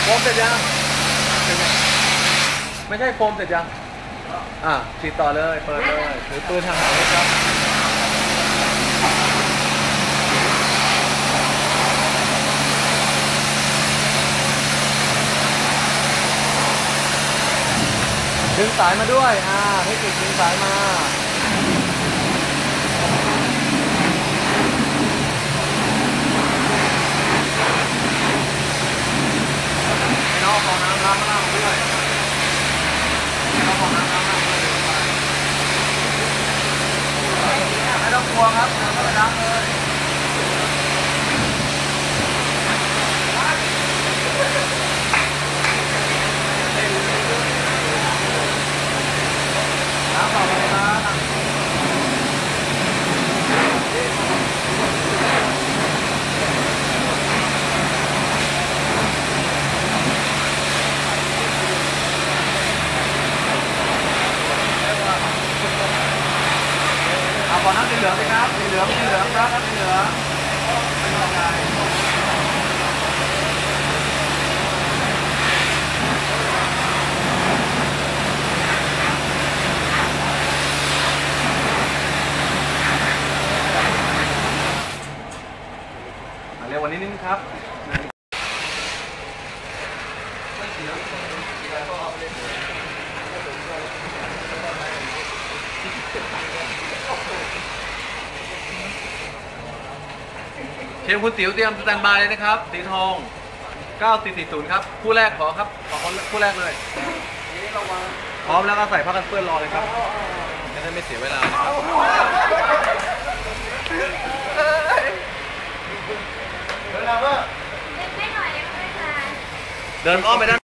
มเสร็จยังไม่ใช่โฟมเสร็จยังฉีดต่อเลยเปิดเลยถือปืนทางไหนครับดึงสายมาด้วยเทคนิคดึงสายมาให้น้องฟองน้ำล้างมาด้วยให้น้องฟองน้ำล้างมาด้วยไม่ต้องกลัวครับเราไปล้างเลยน้ำเปล่าเลยนะขอน้ำสีเหลืองสิครับสีเหลืองครับน้ำสีเหลืองเป็นยังไงเร็วกว่านี้นิดนึงครับเชฟคุณติ๋วเตรียมสแตนบายเลยนะครับสีทอง9440ครับคู่แรกขอครับขอคนคู่แรกเลยพร้อมแล้วก็ใส่ผ้ากันเปื้อนรอเลยครับจะได้ไม่เสียเวลานะครับเดินอ้อมไปด้าน